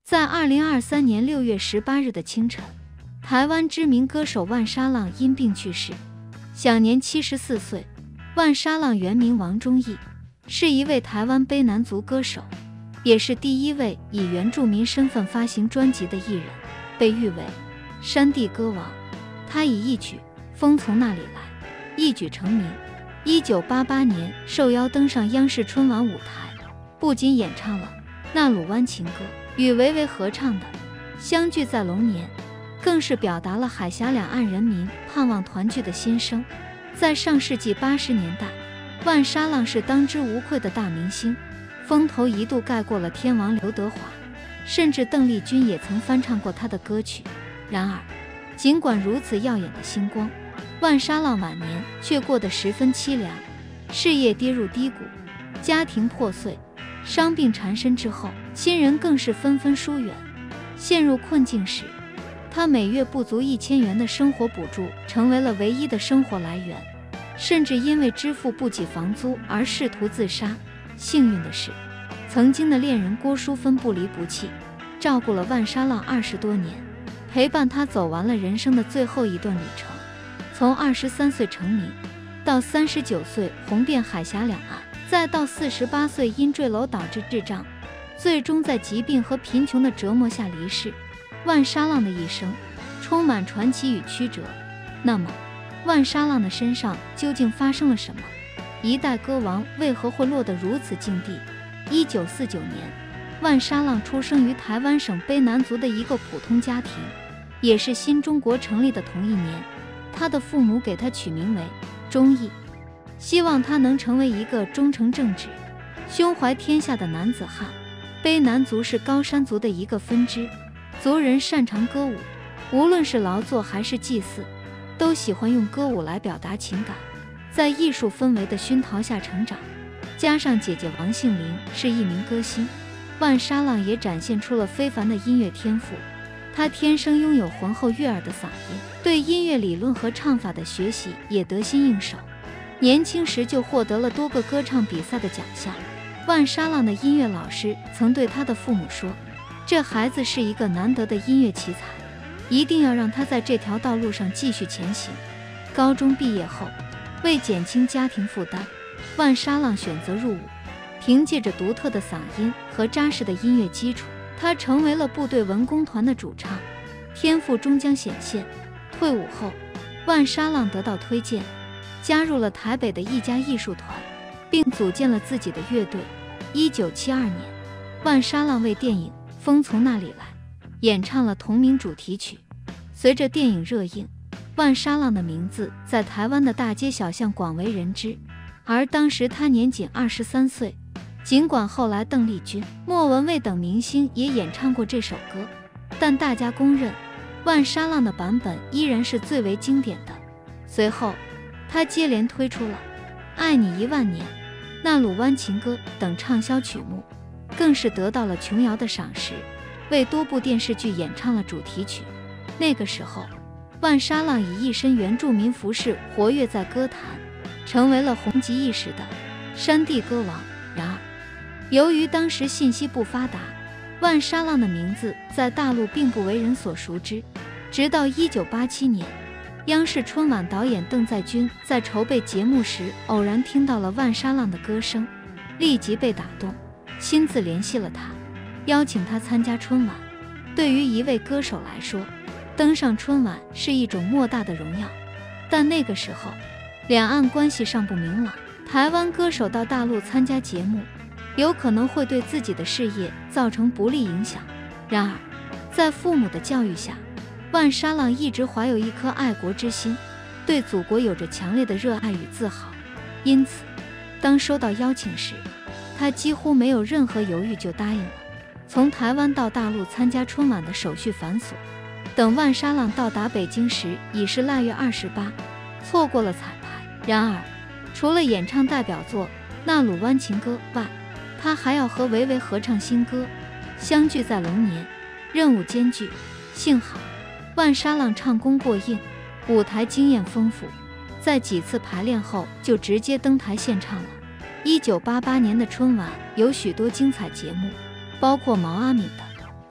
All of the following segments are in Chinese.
在2023年6月18日的清晨，台湾知名歌手万沙浪因病去世，享年74岁。万沙浪原名王忠义，是一位台湾卑南族歌手，也是第一位以原住民身份发行专辑的艺人，被誉为山地歌王。他以一曲《风从那里来》一举成名。1988年受邀登上央视春晚舞台，不仅演唱了《那鲁湾情歌》与维维合唱的《相聚在龙年》，更是表达了海峡两岸人民盼望团聚的心声。在上世纪80年代，万沙浪是当之无愧的大明星，风头一度盖过了天王刘德华，甚至邓丽君也曾翻唱过他的歌曲。然而，尽管如此耀眼的星光，万沙浪晚年却过得十分凄凉，事业跌入低谷，家庭破碎，伤病缠身之后，亲人更是纷纷疏远。陷入困境时，他每月不足1000元的生活补助成为了唯一的生活来源，甚至因为支付不起房租而试图自杀。幸运的是，曾经的恋人郭淑芬不离不弃，照顾了万沙浪20多年，陪伴他走完了人生的最后一段旅程。从23岁成名，到39岁红遍海峡两岸，再到48岁因坠楼导致智障，最终在疾病和贫穷的折磨下离世。万沙浪的一生充满传奇与曲折。那么，万沙浪的身上究竟发生了什么？一代歌王为何会落得如此境地？1949年，万沙浪出生于台湾省卑南族的一个普通家庭，也是新中国成立的同一年。他的父母给他取名为忠义，希望他能成为一个忠诚正直、胸怀天下的男子汉。卑南族是高山族的一个分支，族人擅长歌舞，无论是劳作还是祭祀，都喜欢用歌舞来表达情感。在艺术氛围的熏陶下成长，加上姐姐王杏玲是一名歌星，万沙浪也展现出了非凡的音乐天赋。他天生拥有浑厚悦耳的嗓音，对音乐理论和唱法的学习也得心应手。年轻时就获得了多个歌唱比赛的奖项。万沙浪的音乐老师曾对他的父母说，这孩子是一个难得的音乐奇才，一定要让他在这条道路上继续前行。高中毕业后，为减轻家庭负担，万沙浪选择入伍。凭借着独特的嗓音和扎实的音乐基础，他成为了部队文工团的主唱，天赋终将显现。退伍后，万沙浪得到推荐，加入了台北的一家艺术团，并组建了自己的乐队。1972年，万沙浪为电影《风从那里来》演唱了同名主题曲。随着电影热映，万沙浪的名字在台湾的大街小巷广为人知，而当时他年仅23岁。尽管后来邓丽君、莫文蔚等明星也演唱过这首歌，但大家公认万沙浪的版本依然是最为经典的。随后，他接连推出了《爱你1万年》《那鲁湾情歌》等畅销曲目，更是得到了琼瑶的赏识，为多部电视剧演唱了主题曲。那个时候，万沙浪以一身原住民服饰活跃在歌坛，成为了红极一时的山地歌王。然而，由于当时信息不发达，万沙浪的名字在大陆并不为人所熟知。直到1987年，央视春晚导演邓在军在筹备节目时偶然听到了万沙浪的歌声，立即被打动，亲自联系了他，邀请他参加春晚。对于一位歌手来说，登上春晚是一种莫大的荣耀，但那个时候两岸关系尚不明朗，台湾歌手到大陆参加节目，有可能会对自己的事业造成不利影响。然而，在父母的教育下，万沙浪一直怀有一颗爱国之心，对祖国有着强烈的热爱与自豪。因此，当收到邀请时，他几乎没有任何犹豫就答应了。从台湾到大陆参加春晚的手续繁琐，等万沙浪到达北京时已是腊月28，错过了彩排。然而，除了演唱代表作《那鲁湾情歌》外，他还要和维维合唱新歌《相聚在龙年》，任务艰巨。幸好万沙浪唱功过硬，舞台经验丰富，在几次排练后就直接登台献唱了。1988年的春晚有许多精彩节目，包括毛阿敏的《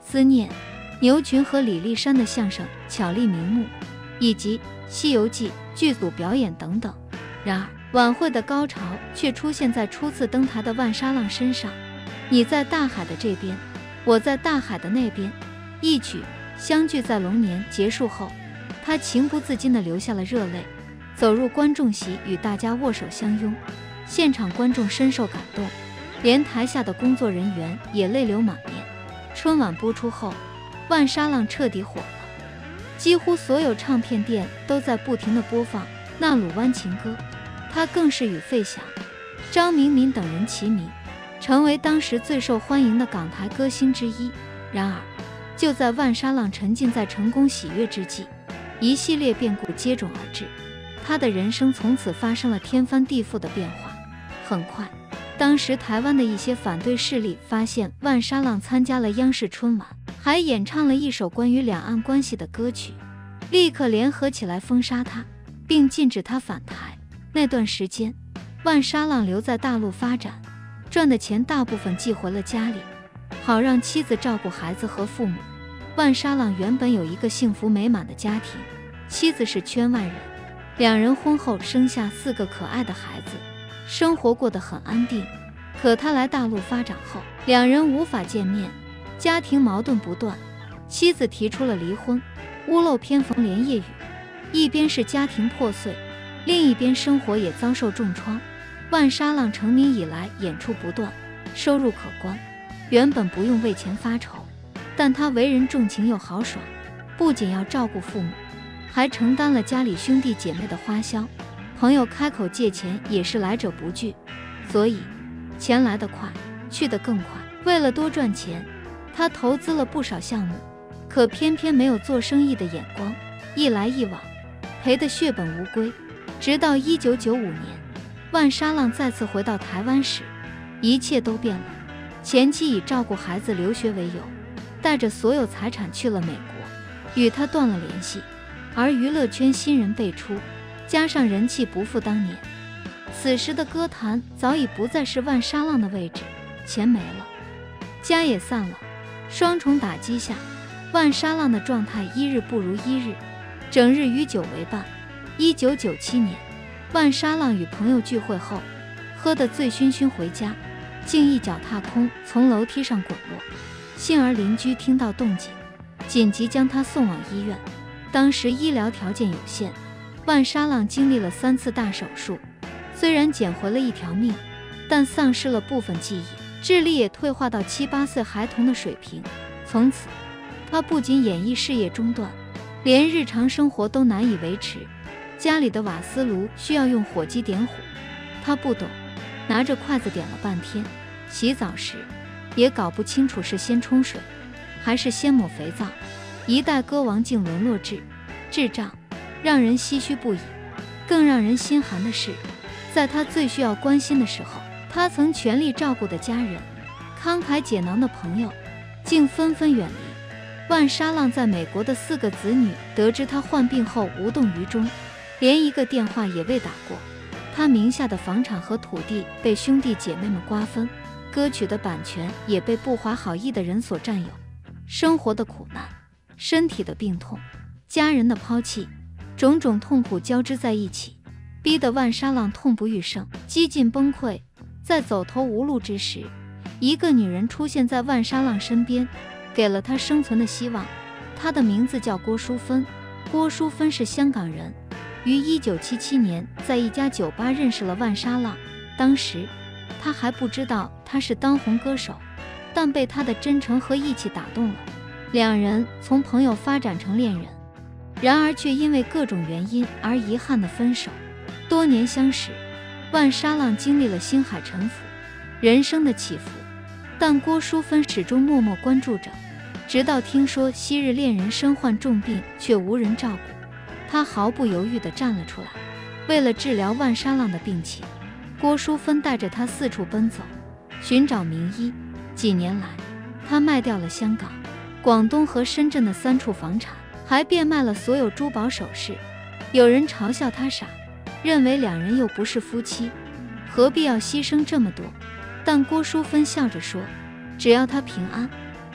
思念》、牛群和李丽珊的相声巧立名目，以及《西游记》剧组表演等等。然而，晚会的高潮却出现在初次登台的万沙浪身上。你在大海的这边，我在大海的那边，一曲相聚在龙年结束后，他情不自禁地流下了热泪，走入观众席与大家握手相拥。现场观众深受感动，连台下的工作人员也泪流满面。春晚播出后，万沙浪彻底火了，几乎所有唱片店都在不停地播放《那鲁湾情歌》，他更是与费翔、张明敏等人齐名，成为当时最受欢迎的港台歌星之一。然而，就在万沙浪沉浸在成功喜悦之际，一系列变故接踵而至，他的人生从此发生了天翻地覆的变化。很快，当时台湾的一些反对势力发现万沙浪参加了央视春晚，还演唱了一首关于两岸关系的歌曲，立刻联合起来封杀他，并禁止他返台。那段时间，万沙浪留在大陆发展，赚的钱大部分寄回了家里，好让妻子照顾孩子和父母。万沙浪原本有一个幸福美满的家庭，妻子是圈外人，两人婚后生下4个可爱的孩子，生活过得很安定。可他来大陆发展后，两人无法见面，家庭矛盾不断，妻子提出了离婚，屋漏偏逢连夜雨，一边是家庭破碎，另一边生活也遭受重创。万沙浪成名以来演出不断，收入可观，原本不用为钱发愁，但他为人重情又豪爽，不仅要照顾父母，还承担了家里兄弟姐妹的花销，朋友开口借钱也是来者不拒，所以钱来得快，去得更快。为了多赚钱，他投资了不少项目，可偏偏没有做生意的眼光，一来一往，赔得血本无归。直到1995年，万沙浪再次回到台湾时，一切都变了。前妻以照顾孩子留学为由，带着所有财产去了美国，与他断了联系。而娱乐圈新人辈出，加上人气不复当年，此时的歌坛早已不再是万沙浪的位置，钱没了，家也散了，双重打击下，万沙浪的状态一日不如一日，整日与酒为伴。1997年，万沙浪与朋友聚会后，喝得醉醺醺回家，竟一脚踏空从楼梯上滚落，幸而邻居听到动静，紧急将他送往医院。当时医疗条件有限，万沙浪经历了3次大手术，虽然捡回了一条命，但丧失了部分记忆，智力也退化到7、8岁孩童的水平。从此，他不仅演艺事业中断，连日常生活都难以维持。家里的瓦斯炉需要用火机点火，他不懂，拿着筷子点了半天。洗澡时，也搞不清楚是先冲水，还是先抹肥皂。一代歌王竟沦落至智障，让人唏嘘不已。更让人心寒的是，在他最需要关心的时候，他曾全力照顾的家人、慷慨解囊的朋友，竟纷纷远离。万沙浪在美国的4个子女得知他患病后无动于衷，连一个电话也未打过。他名下的房产和土地被兄弟姐妹们瓜分，歌曲的版权也被不怀好意的人所占有。生活的苦难，身体的病痛，家人的抛弃，种种痛苦交织在一起，逼得万沙浪痛不欲生，几近崩溃。在走投无路之时，一个女人出现在万沙浪身边，给了他生存的希望。她的名字叫郭淑芬。郭淑芬是香港人，于1977年在一家酒吧认识了万沙浪。当时他还不知道他是当红歌手，但被他的真诚和义气打动了，两人从朋友发展成恋人，然而却因为各种原因而遗憾的分手。多年相识，万沙浪经历了星海沉浮，人生的起伏，但郭淑芬始终默默关注着，直到听说昔日恋人身患重病却无人照顾，她毫不犹豫地站了出来。为了治疗万沙浪的病情，郭淑芬带着他四处奔走，寻找名医。几年来，他卖掉了香港、广东和深圳的3处房产，还变卖了所有珠宝首饰。有人嘲笑他傻，认为两人又不是夫妻，何必要牺牲这么多？但郭淑芬笑着说，只要他平安，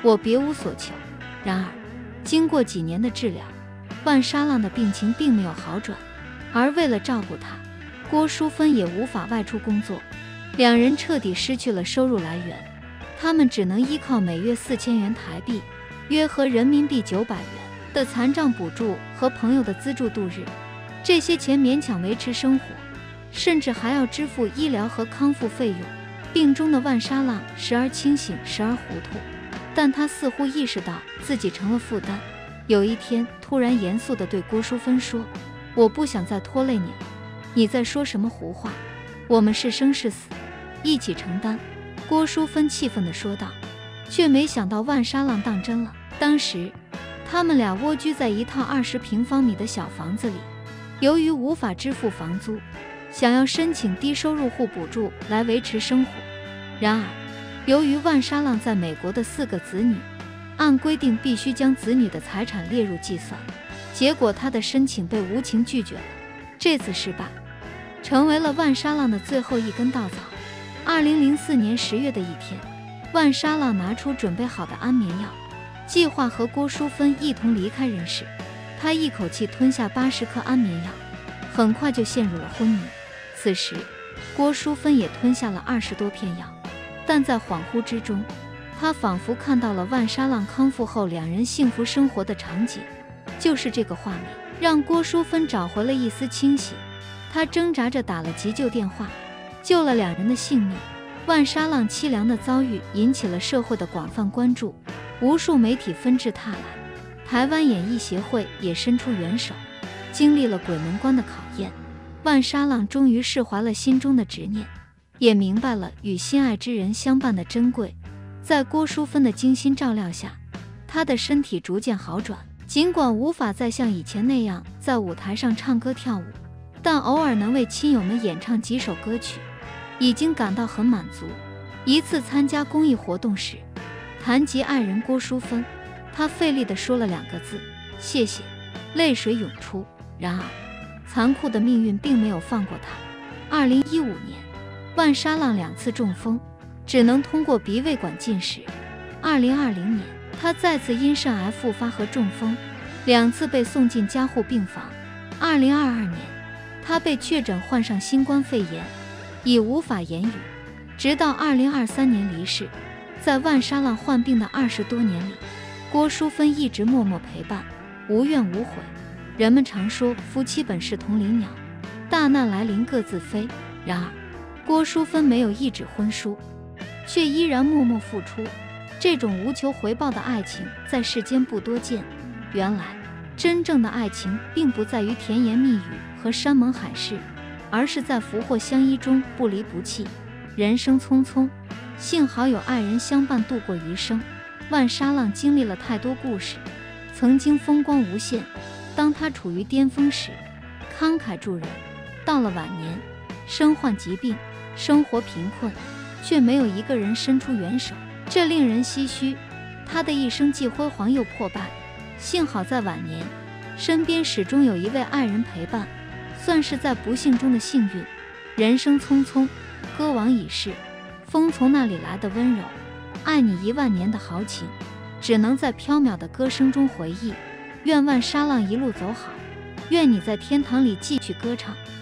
我别无所求。然而，经过几年的治疗，万沙浪的病情并没有好转，而为了照顾他，郭淑芬也无法外出工作，两人彻底失去了收入来源，他们只能依靠每月4000元台币，约合人民币900元的残障补助和朋友的资助度日。这些钱勉强维持生活，甚至还要支付医疗和康复费用。病中的万沙浪时而清醒，时而糊涂，但他似乎意识到自己成了负担。有一天，突然严肃地对郭淑芬说：“我不想再拖累你了，你在说什么胡话？我们是生是死，一起承担。”郭淑芬气愤地说道，却没想到万沙浪当真了。当时，他们俩蜗居在一套20平方米的小房子里，由于无法支付房租，想要申请低收入户补助来维持生活。然而，由于万沙浪在美国的4个子女，按规定必须将子女的财产列入计算，结果他的申请被无情拒绝了。这次失败，成为了万沙浪的最后一根稻草。2004年10月的一天，万沙浪拿出准备好的安眠药，计划和郭淑芬一同离开人世。他一口气吞下80颗安眠药，很快就陷入了昏迷。此时，郭淑芬也吞下了20多片药，但在恍惚之中，他仿佛看到了万沙浪康复后两人幸福生活的场景。就是这个画面，让郭淑芬找回了一丝清醒。她挣扎着打了急救电话，救了两人的性命。万沙浪凄凉的遭遇引起了社会的广泛关注，无数媒体纷至沓来，台湾演艺协会也伸出援手。经历了鬼门关的考验，万沙浪终于释怀了心中的执念，也明白了与心爱之人相伴的珍贵。在郭淑芬的精心照料下，他的身体逐渐好转，尽管无法再像以前那样在舞台上唱歌跳舞，但偶尔能为亲友们演唱几首歌曲，已经感到很满足。一次参加公益活动时，谈及爱人郭淑芬，他费力地说了2个字：谢谢，泪水涌出。然而，残酷的命运并没有放过他。2015年，万沙浪2次中风，只能通过鼻胃管进食。2020年，他再次因肾癌复发和中风，2次被送进加护病房。2022年，他被确诊患上新冠肺炎，已无法言语，直到2023年离世。在万沙浪患病的20多年里，郭淑芬一直默默陪伴，无怨无悔。人们常说夫妻本是同林鸟，大难来临各自飞。然而，郭淑芬没有一纸婚书，却依然默默付出。这种无求回报的爱情在世间不多见。原来，真正的爱情并不在于甜言蜜语和山盟海誓，而是在福祸相依中不离不弃。人生匆匆，幸好有爱人相伴度过余生。万沙浪经历了太多故事，曾经风光无限，当他处于巅峰时，慷慨助人；到了晚年，身患疾病，生活贫困，却没有一个人伸出援手，这令人唏嘘。他的一生既辉煌又破败，幸好在晚年，身边始终有一位爱人陪伴，算是在不幸中的幸运。人生匆匆，歌王已逝，风从那里来的温柔？爱你10000年的豪情，只能在飘渺的歌声中回忆。愿万沙浪一路走好，愿你在天堂里继续歌唱。